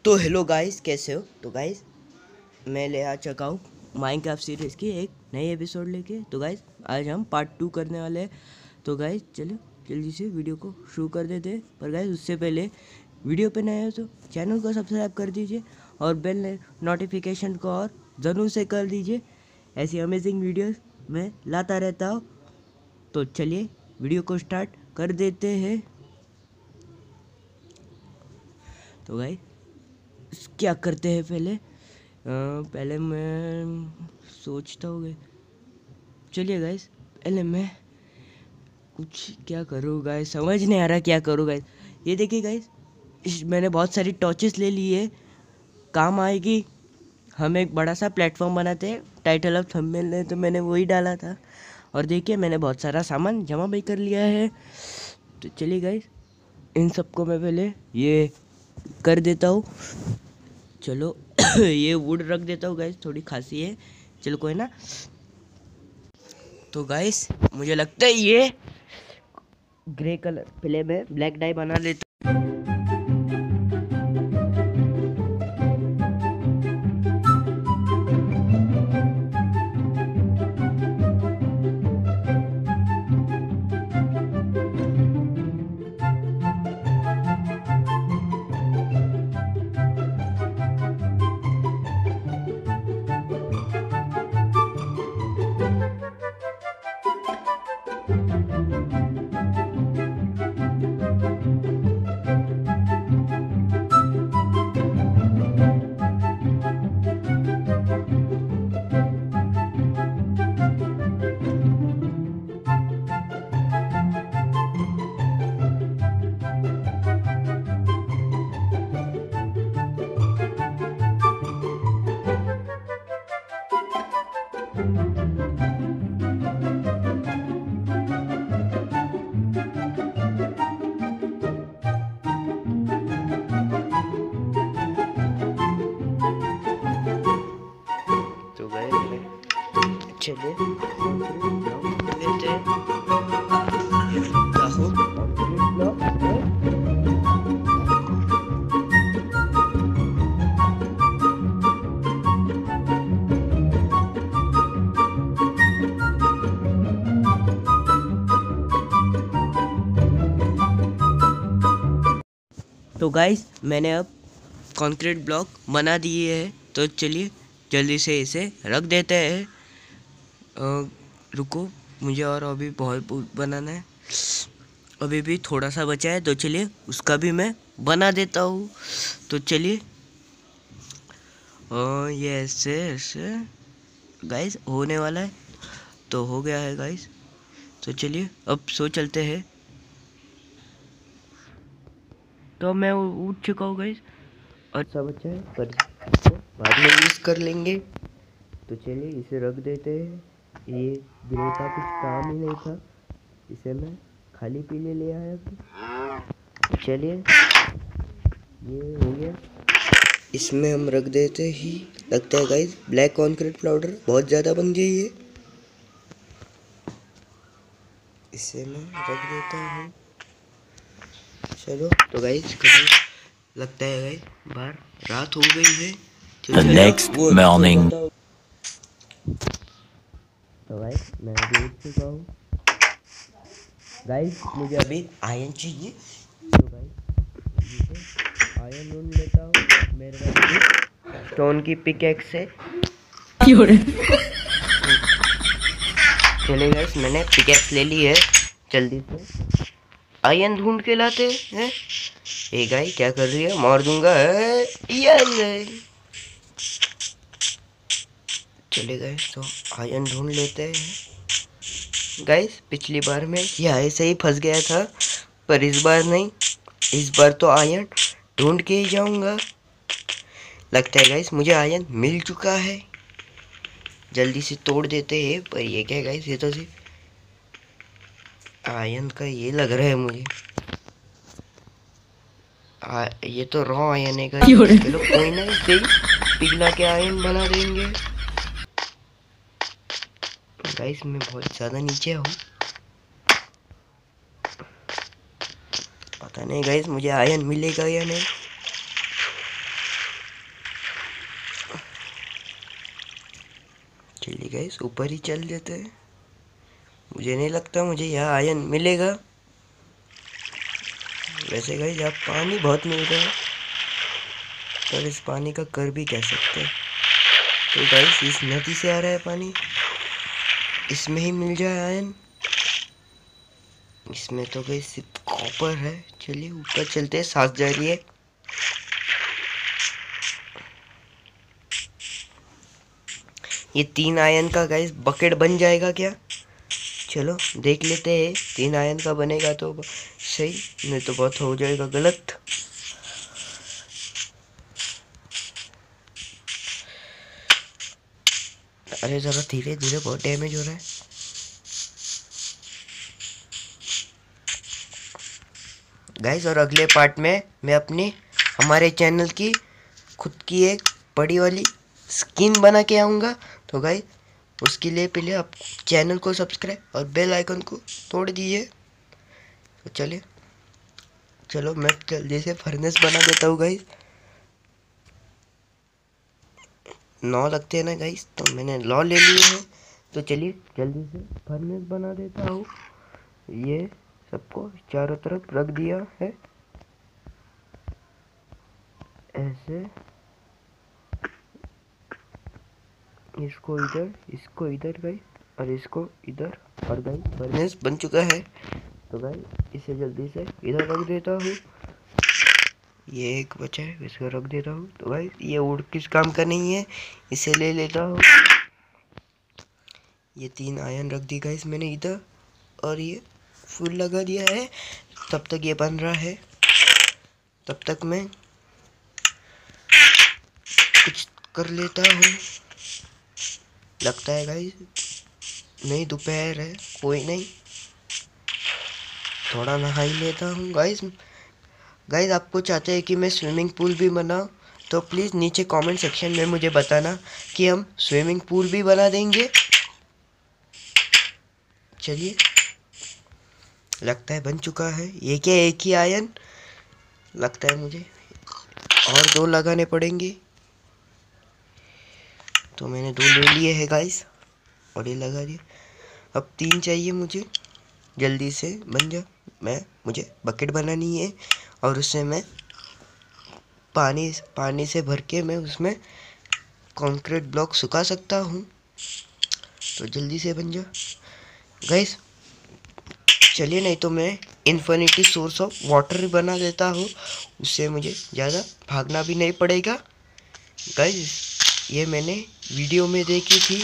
तो hello guys, कैसे हो? तो गाइस मैं ले आ चुका हूँ माइनक्राफ्ट सीरीज़ की एक नई एपिसोड लेके। तो गाइस आज हम पार्ट 2 करने वाले हैं। तो गाइस चलो जल्दी से वीडियो को शुरू कर देते हैं। पर गाइस उससे पहले वीडियो पे नए हो तो चैनल को सब्सक्राइब कर दीजिए और बेल नोटिफिकेशन को और ज़रूर से कर दीजिए। ऐसी अमेजिंग वीडियोस मैं लाता रहता हूँ। तो चलिए वीडियो को स्टार्ट कर देते हैं। तो गाइस क्या करते हैं पहले मैं सोचता हूँ। चलिए गाइस पहले मैं कुछ क्या करूँ गाइस, समझ नहीं आ रहा क्या करूँ गाइस। ये देखिए गाइस, मैंने बहुत सारी टॉर्चेस ले ली है, काम आएगी। हम एक बड़ा सा प्लेटफॉर्म बनाते हैं, टाइटल ऑफ थंबनेल ने तो मैंने वही डाला था। और देखिए मैंने बहुत सारा सामान जमा भी कर लिया है। तो चलिए गाइस इन सबको मैं पहले ये कर देता हूँ। चलो ये वुड रख देता हूँ गाइस, थोड़ी खांसी है, चलो कोई ना। तो गाइस मुझे लगता है ये ग्रे कलर, पहले मैं ब्लैक डाई बना लेता। तो गाइस चलिए लेते हैं। तो गाइस मैंने अब कंक्रीट ब्लॉक बना दिए हैं। तो चलिए जल्दी से इसे रख देते हैं। रुको, मुझे और अभी बहुत बनाना है, अभी भी थोड़ा सा बचा है। तो चलिए उसका भी मैं बना देता हूँ। तो चलिए ये ऐसे ऐसे गाइस होने वाला है। तो हो गया है गाइस। तो चलिए अब सो चलते हैं। तो मैं उठ चुका हूँ गाइस, और सब अच्छा है पर बाद में यूज़ कर लेंगे। तो चलिए इसे रख देते हैं। ये ग्रे का कुछ काम ही नहीं था, इसे मैं खाली पीले ले आया था। चलिए ये हो गया, इसमें हम रख देते ही। लगता है गाइस ब्लैक कॉन्क्रीट पाउडर बहुत ज़्यादा बन गई है, इसे मैं रख देता हूँ। चलो तो गाइस लगता है गाइस बाहर रात हो गई है। The next morning. तो गाइस मैं अभी उठ चुका हूँ। गाइस मुझे अभी आयरन चाहिए। तो गाइस आयरन ढूंढ लेता हूँ मेरे पास स्टोन की पिकैक्स से। चलिए गाइस मैंने पिकैक्स ले ली है, जल्दी से आयरन ढूंढ के लाते हैं। ए गाई क्या कर रही है, मार दूंगा। चले गए तो आयरन ढूंढ लेते हैं। गाइस पिछली बार में ये ऐसे ही फंस गया था, पर इस बार नहीं, इस बार तो आयरन ढूंढ के ही जाऊंगा। लगता है गाइस मुझे आयरन मिल चुका है, जल्दी से तोड़ देते हैं। पर ये क्या गाइस, ये तो सिर्फ आयरन का ये लग रहा है मुझे। ये तो रॉ आयरन है गाइस। चलो कोई ना, इसे पिघला के आयरन बना देंगे। गाइस मैं बहुत ज़्यादा नीचे हूँ, पता नहीं गाइस मुझे आयरन मिलेगा या नहीं। चलिए गाइस ऊपर ही चल लेते हैं। मुझे नहीं लगता मुझे यहाँ आयरन मिलेगा। वैसे गाइस यहाँ पानी बहुत मिल रहा है, पर इस पानी का कर भी कह सकते हैं। तो गाइस इस नदी से आ रहा है पानी, इसमें ही मिल जाए आयरन। इसमें तो गाइस सिर्फ कॉपर है। चलिए ऊपर चलते हैं, सांस जा रही है। ये 3 आयरन का गाइस बकेट बन जाएगा क्या? चलो देख लेते हैं। 3 आयरन का बनेगा तो सही, नहीं तो बहुत हो जाएगा गलत। अरे जरा धीरे धीरे, बहुत डैमेज हो रहा है। गाइस और अगले पार्ट में मैं अपनी हमारे चैनल की खुद की एक बड़ी वाली स्किन बना के आऊँगा। तो गाइस उसके लिए पहले आप चैनल को सब्सक्राइब और बेल आइकन को तोड़ दीजिए। तो चलो मैं जल्दी से फर्नेस बना देता हूँ गाइस। 9 लगते हैं ना गाइस, तो मैंने 9 ले लिए हैं। तो चलिए जल्दी से फर्नेस बना देता हूँ। ये सबको चारों तरफ रख दिया है ऐसे, इसको इधर गाइस, और इसको इधर। और गाइस फर्नेस बन चुका है। तो गाइस इसे जल्दी से इधर रख देता हूँ। ये एक बचा है, इसको रख देता हूँ। तो गाइस ये वुड किस काम का नहीं है, इसे ले लेता हूँ। ये 3 आयरन रख दी गाइस मैंने इधर, और ये फुल लगा दिया है। तब तक ये बन रहा है, तब तक मैं कुछ कर लेता हूँ। लगता है गाइस नहीं, दोपहर है, कोई नहीं, थोड़ा नहा ही लेता हूँ। गाइस आपको चाहते हैं कि मैं स्विमिंग पूल भी बनाऊँ, तो प्लीज़ नीचे कमेंट सेक्शन में मुझे बताना कि हम स्विमिंग पूल भी बना देंगे। चलिए लगता है बन चुका है। ये क्या एक ही आयरन लगता है मुझे, और 2 लगाने पड़ेंगे। तो मैंने 2 ले लिए हैं गाइस, और ये लगा दिए। अब 3 चाहिए मुझे। जल्दी से बन जा। मुझे बकेट बनानी है, और उससे मैं पानी से भर के मैं उसमें कंक्रीट ब्लॉक सुखा सकता हूँ। तो जल्दी से बन जा गाइस। चलिए नहीं तो मैं इन्फिनिटी सोर्स ऑफ वाटर बना देता हूँ, उससे मुझे ज़्यादा भागना भी नहीं पड़ेगा। गाइस ये मैंने वीडियो में देखी थी,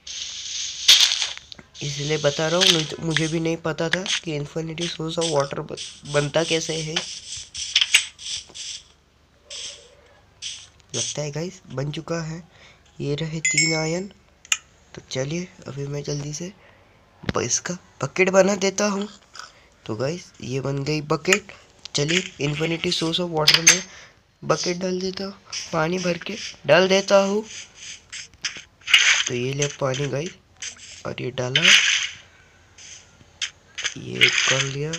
इसलिए बता रहा हूँ, नहीं तो मुझे भी नहीं पता था कि इन्फिनिटी सोर्स ऑफ वाटर बनता कैसे है। लगता है गाइस बन चुका है। ये रहे 3 आयरन। तो चलिए अभी मैं जल्दी से इसका बकेट बना देता हूँ। तो गाइस ये बन गई बकेट। चलिए इन्फिनिटी सोर्स ऑफ वाटर में बकेट डाल देता हूँ, पानी भर के डाल देता हूँ। तो ये ले पानी गाइस, और ये डाला, ये कर लिया,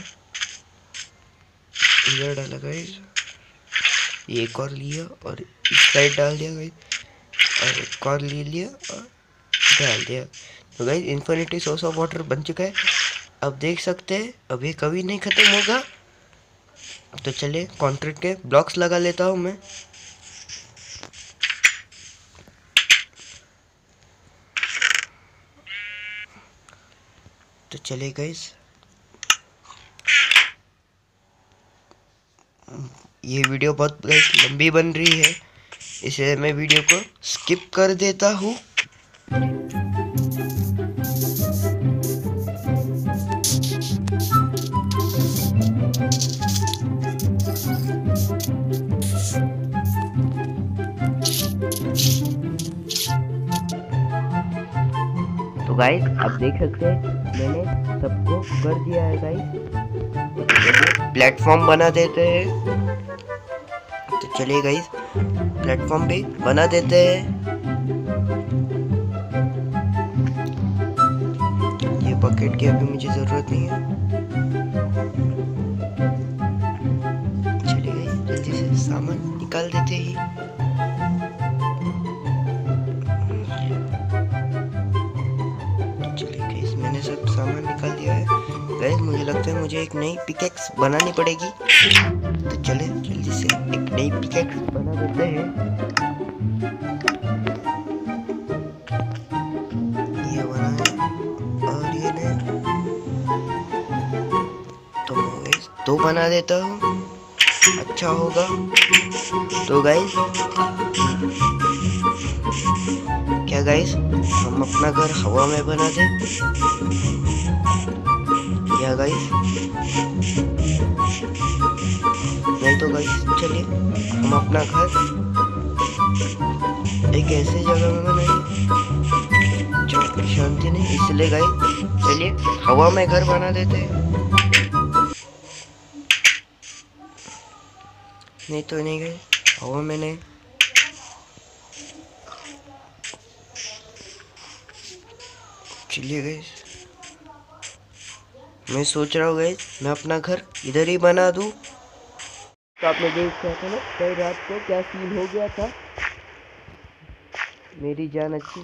इधर डाला गाइस, ये एक और लिया और इस साइड डाल दिया गाइस, और एक और ले लिया और डाल दिया। तो guys infinity source of water बन चुका है। अब देख सकते हैं अब ये कभी नहीं ख़त्म होगा। तो चलिए कंक्रीट के ब्लॉक्स लगा लेता हूँ मैं। तो चलिए गाइस ये वीडियो बहुत लंबी बन रही है, इसलिए मैं वीडियो को स्किप कर देता हूँ। तो गाइस आप देख सकते हैं मैंने सबको कर दिया है गाइस। प्लेटफॉर्म बना देते हैं। तो चलिए गाइस प्लेटफॉर्म भी बना देते हैं। ये बकेट की अभी मुझे ज़रूरत नहीं है। चलिए गाइस जल्दी से सामान निकाल देते ही। निकाल दिया है। गाइस मुझे लगता है मुझे एक नई पिकेक्स बनानी पड़ेगी, तो चले जल्दी से एक नई पिकेक्स बना देते हैं। ये बना है और ये नहीं, तो गाइस दो बना देता हूँ, अच्छा होगा। तो गाइस क्या गाइस हम अपना घर हवा में बना दे क्या गाइस? नहीं तो गाइस चलिए हम अपना घर एक ऐसी जगह में बनाएंगे जहाँ शांति नहीं, इसलिए गाइस चलिए हवा में घर बना देते हैं। नहीं तो नहीं गए हवा में नहीं। चलिए गाइस मैं सोच रहा हूँ गाइस मैं अपना घर इधर ही बना दूँ। तो आपने देख लिया था ना कल रात को क्या सीन हो गया था। मेरी जान अच्छी,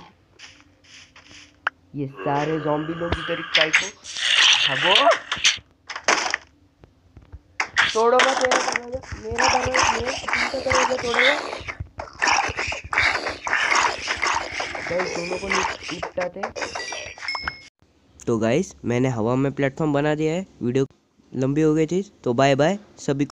ये सारे ज़ॉम्बी लोग इधर इकाई को भागो, तोड़ोगा तेरा दरवाजा, मेरा दरवाजा, मेरा तुमका दरवाजा तोड़ेगा। गाइस दोनों को निपटाते। तो गाइस मैंने हवा में प्लेटफॉर्म बना दिया है। वीडियो लंबी हो गई थी तो बाय बाय सभी।